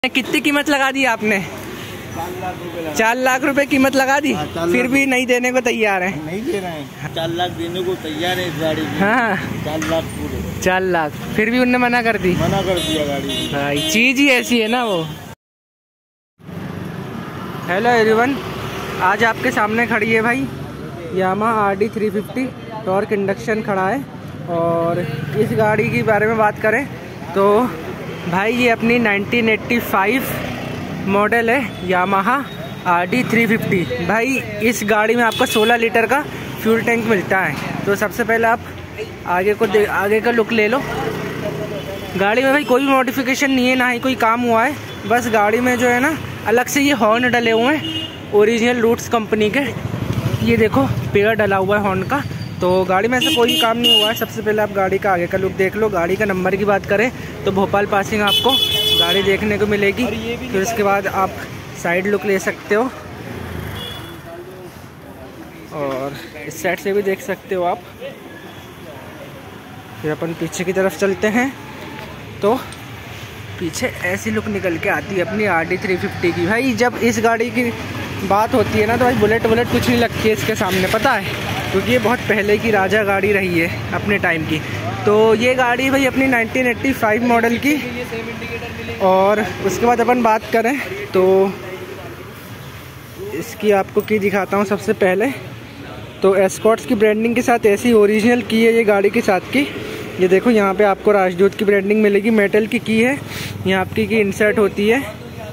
कितनी कीमत लगा दी आपने? 4 लाख रुपए कीमत लगा दी। फिर भी नहीं देने को तैयार है? नहीं दे रहे हैं। 4 लाख देने को तैयार है इस गाड़ी की। हाँ 4 लाख पूरे। 4 लाख फिर भी उनने मना कर दी। मना कर दिया गाड़ी। भाई चीज ही ऐसी है ना वो। हेलो एवरीवन, आज आपके सामने खड़ी है भाई यामाहा RD 350 टॉर्क इंडक्शन खड़ा है। और इस गाड़ी के बारे में बात करें तो भाई ये अपनी 1985 मॉडल है यामाहा RD 350। भाई इस गाड़ी में आपको 16 लीटर का फ्यूल टैंक मिलता है। तो सबसे पहले आप आगे का लुक ले लो। गाड़ी में भाई कोई भी मॉडिफिकेशन नहीं है, ना ही कोई काम हुआ है। बस गाड़ी में जो है ना अलग से ये हॉर्न डले हुए हैं ओरिजिनल रूट्स कंपनी के। ये देखो पेड़ डला हुआ है हॉर्न का। तो गाड़ी में ऐसा कोई काम नहीं हुआ है। सबसे पहले आप गाड़ी का आगे का लुक देख लो। गाड़ी का नंबर की बात करें तो भोपाल पासिंग आपको गाड़ी देखने को मिलेगी। फिर उसके बाद आप साइड लुक ले सकते हो और इस साइड से भी देख सकते हो आप। फिर अपन पीछे की तरफ चलते हैं तो पीछे ऐसी लुक निकल के आती है अपनी RD 350 की। भाई जब इस गाड़ी की बात होती है ना तो भाई बुलेट कुछ नहीं लगती है इसके सामने, पता है, क्योंकि ये बहुत पहले की राजा गाड़ी रही है अपने टाइम की। तो ये गाड़ी भाई अपनी 1985 मॉडल की। और उसके बाद अपन बात करें तो इसकी आपको की दिखाता हूँ। सबसे पहले तो एस्कॉर्ट्स की ब्रांडिंग के साथ ऐसी ओरिजिनल की है ये गाड़ी के साथ की। ये देखो यहाँ पे आपको राजदूत की ब्रांडिंग मिलेगी। मेटल की है, यहाँ आपकी की इंसर्ट होती है।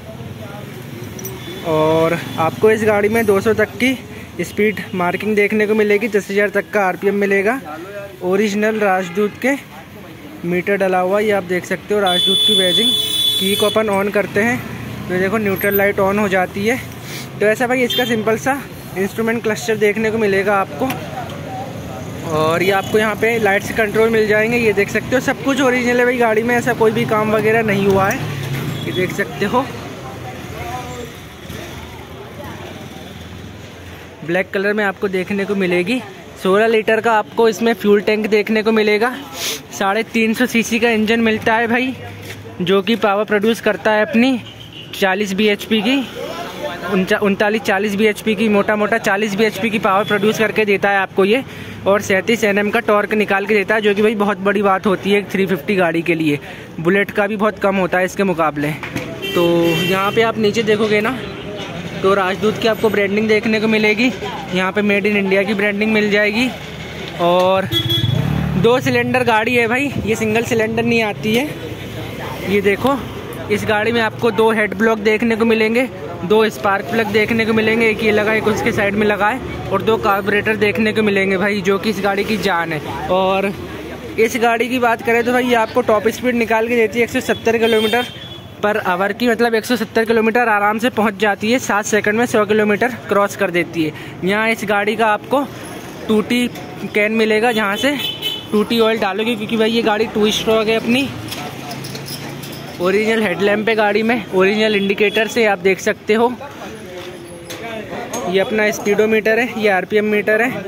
और आपको इस गाड़ी में 200 तक की स्पीड मार्किंग देखने को मिलेगी। 10,000 तक का RPM मिलेगा। ओरिजिनल राजदूत के मीटर डला हुआ ये आप देख सकते हो। राजदूत की बैजिंग। की को अपन ऑन करते हैं तो देखो न्यूट्रल लाइट ऑन हो जाती है। तो ऐसा भाई इसका सिंपल सा इंस्ट्रूमेंट क्लस्टर देखने को मिलेगा आपको। और ये आपको यहाँ पे लाइट से कंट्रोल मिल जाएंगे। ये देख सकते हो सब कुछ ओरिजिनल है भाई गाड़ी में, ऐसा कोई भी काम वगैरह नहीं हुआ है। ये देख सकते हो ब्लैक कलर में आपको देखने को मिलेगी। 16 लीटर का आपको इसमें फ्यूल टैंक देखने को मिलेगा। 350 सीसी का इंजन मिलता है भाई, जो कि पावर प्रोड्यूस करता है अपनी 40 bhp की 39-40 bhp की मोटा 40 bhp की पावर प्रोड्यूस करके देता है आपको ये। और 37 Nm का टॉर्क निकाल के देता है, जो कि भाई बहुत बड़ी बात होती है 350 गाड़ी के लिए। बुलेट का भी बहुत कम होता है इसके मुकाबले। तो यहाँ पे आप नीचे देखोगे ना तो राजदूत की आपको ब्रांडिंग देखने को मिलेगी। यहाँ पे मेड इन इंडिया की ब्रांडिंग मिल जाएगी। और 2 सिलेंडर गाड़ी है भाई, ये सिंगल सिलेंडर नहीं आती है। ये देखो इस गाड़ी में आपको 2 हेड ब्लॉक देखने को मिलेंगे, 2 स्पार्क प्लग देखने को मिलेंगे। एक ये लगा, एक उसके साइड में लगा है। और 2 कार्बोरेटर देखने को मिलेंगे भाई, जो कि इस गाड़ी की जान है। और इस गाड़ी की बात करें तो भाई ये आपको टॉप स्पीड निकाल के देती है 170 किलोमीटर पर आवर की। मतलब 170 किलोमीटर आराम से पहुंच जाती है। 7 सेकंड में 100 किलोमीटर क्रॉस कर देती है। यहाँ इस गाड़ी का आपको 2T कैन मिलेगा, जहाँ से 2T ऑयल डालोगे, क्योंकि भाई ये गाड़ी 2 स्ट्रोक है अपनी। ओरिजिनल हेडलैम्प है गाड़ी में, ओरिजिनल इंडिकेटर से आप देख सकते हो। ये अपना स्पीडोमीटर है, ये RPM मीटर है।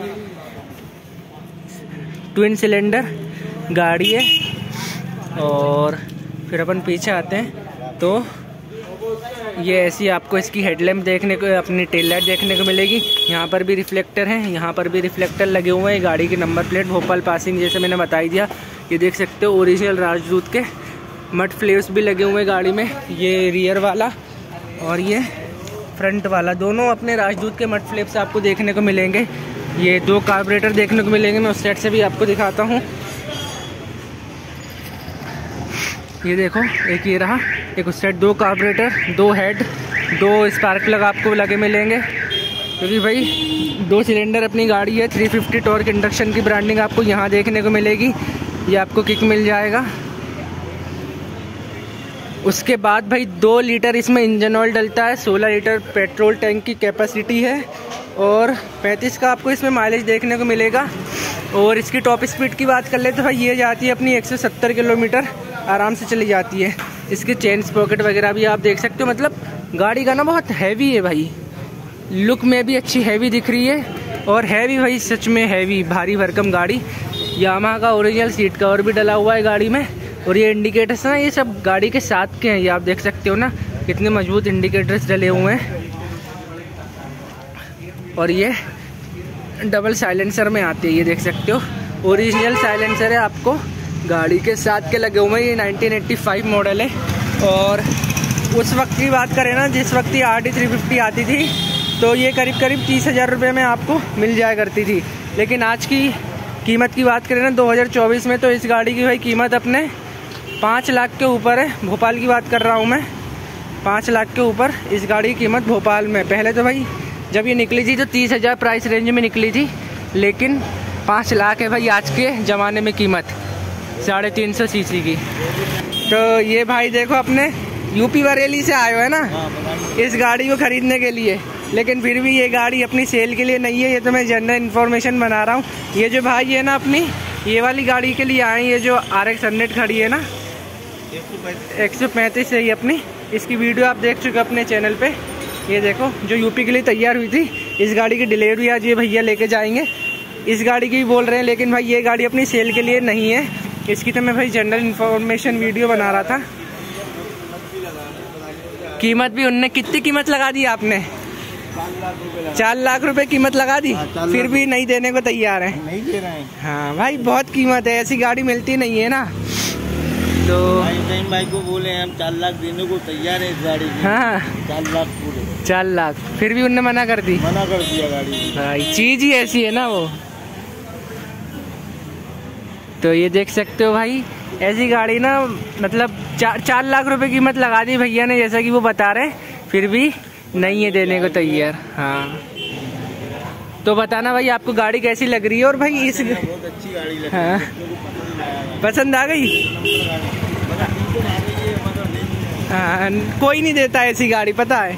ट्विन सिलेंडर गाड़ी है। और फिर अपन पीछे आते हैं तो ये ऐसी आपको इसकी हेडलैम्प देखने को, अपनी टेल लाइट देखने को मिलेगी। यहाँ पर भी रिफ्लेक्टर है, यहाँ पर भी रिफ्लेक्टर लगे हुए हैं। गाड़ी की नंबर प्लेट भोपाल पासिंग जैसे मैंने बताई दिया। ये देख सकते हो ओरिजिनल राजदूत के मड फ्लेव्स भी लगे हुए हैं गाड़ी में। ये रियर वाला और ये फ्रंट वाला, दोनों अपने राजदूत के मड फ्लेव्स आपको देखने को मिलेंगे। ये 2 कार्बोरेटर देखने को मिलेंगे। मैं उस साइड से भी आपको दिखाता हूँ। ये देखो एक ये रहा, एक उस side 2 carburettor, 2 head, 2 spark plug आपको लगे मिलेंगे। क्योंकि भाई 2 सिलेंडर अपनी गाड़ी है। 350 टॉर्क इंडक्शन की ब्रांडिंग आपको यहाँ देखने को मिलेगी। ये आपको किक मिल जाएगा। उसके बाद भाई 2 लीटर इसमें इंजन ऑयल डलता है। 16 लीटर पेट्रोल टैंक की कैपेसिटी है। और 35 का आपको इसमें माइलेज देखने को मिलेगा। और इसकी टॉप स्पीड की बात कर ले तो भाई ये जाती है अपनी 170 किलोमीटर आराम से चली जाती है। इसके चेन पॉकेट वगैरह भी आप देख सकते हो। मतलब गाड़ी का ना बहुत हैवी है भाई, लुक में भी अच्छी हैवी दिख रही है। और हैवी भाई सच में हैवी, भारी भरकम गाड़ी। यामाहा का ओरिजिनल सीट कवर भी डला हुआ है गाड़ी में। और ये इंडिकेटर्स ना ये सब गाड़ी के साथ के हैं, ये आप देख सकते हो ना। कितने मजबूत इंडिकेटर्स डले हुए हैं। और ये डबल साइलेंसर में आती है, ये देख सकते हो ओरिजिनल साइलेंसर है आपको गाड़ी के साथ के लगे हुए हैं। ये 1985 मॉडल है। और उस वक्त की बात करें ना, जिस वक्त ये RD 350 आती थी तो ये करीब 30,000 रुपये में आपको मिल जाया करती थी। लेकिन आज की कीमत की बात करें ना 2024 में, तो इस गाड़ी की भाई कीमत अपने 5 लाख के ऊपर है। भोपाल की बात कर रहा हूँ मैं, 5 लाख के ऊपर इस गाड़ी की कीमत भोपाल में। पहले तो भाई जब ये निकली थी तो 30,000 प्राइस रेंज में निकली थी, लेकिन 5 लाख है भाई आज के ज़माने में कीमत 350 सीसी की। तो ये भाई देखो अपने यूपी बरेली से आए हो है ना इस गाड़ी को खरीदने के लिए, लेकिन फिर भी ये गाड़ी अपनी सेल के लिए नहीं है। ये तो मैं जनरल इन्फॉर्मेशन बना रहा हूँ। ये जो भाई है ना अपनी ये वाली गाड़ी के लिए आए, ये जो RX 100 खड़ी है ना 135 है ये अपनी, इसकी वीडियो आप देख चुके अपने चैनल पे। ये देखो जो यूपी के लिए तैयार हुई थी, इस गाड़ी की डिलीवरी आज ये भैया लेके जाएंगे। इस गाड़ी की भी बोल रहे हैं, लेकिन भाई ये गाड़ी अपनी सेल के लिए नहीं है। इसकी तो मैं भाई जनरल इन्फॉर्मेशन वीडियो बना रहा था। कीमत भी उनने कितनी कीमत लगा दी आपने? 4 लाख रुपए कीमत लगा दी। फिर भी नहीं देने को तैयार है, नहीं दे रहे हैं। हाँ भाई बहुत कीमत है, ऐसी गाड़ी मिलती नहीं है ना। तो भाई को बोले हम 4 लाख देने को तैयार है इस गाड़ी की। हाँ 4 लाख पूरे, 4 लाख, फिर भी उनने मना कर दी। मना कर दिया गाड़ी भाई चीज ही ऐसी है ना वो। तो ये देख सकते हो भाई ऐसी गाड़ी ना, मतलब 4 लाख रुपए कीमत लगा दी भैया ने, जैसा कि वो बता रहे, फिर भी नहीं है देने को तैयार। हाँ तो बताना भाई आपको गाड़ी कैसी लग रही है। और भाई इस बहुत अच्छी गाड़ी लगी। हाँ पसंद आ गई। हाँ कोई नहीं देता ऐसी गाड़ी, पता है,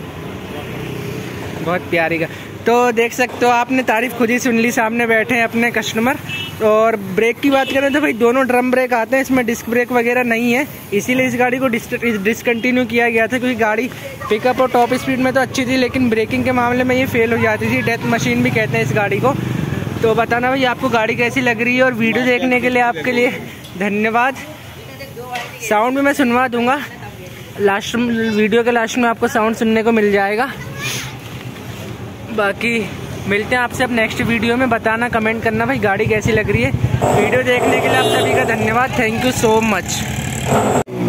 बहुत प्यारी का। तो देख सकते हो आपने तारीफ खुद ही सुन ली, सामने बैठे हैं अपने कस्टमर। और ब्रेक की बात करें तो भाई दोनों ड्रम ब्रेक आते हैं, इसमें डिस्क ब्रेक वगैरह नहीं है, इसीलिए इस गाड़ी को डिसकंटिन्यू किया गया था। क्योंकि गाड़ी पिकअप और टॉप स्पीड में तो अच्छी थी, लेकिन ब्रेकिंग के मामले में ये फेल हो जाती थी। डेथ मशीन भी कहते हैं इस गाड़ी को। तो बताना भाई आपको गाड़ी कैसी लग रही है। और वीडियो देखने के लिए आपके लिए धन्यवाद। साउंड भी मैं सुनवा दूंगा, लास्ट वीडियो के लास्ट में आपको साउंड सुनने को मिल जाएगा। बाकी मिलते हैं आपसे अब नेक्स्ट वीडियो में। बताना, कमेंट करना भाई गाड़ी कैसी लग रही है। वीडियो देखने के लिए आप सभी का धन्यवाद। Thank you so much.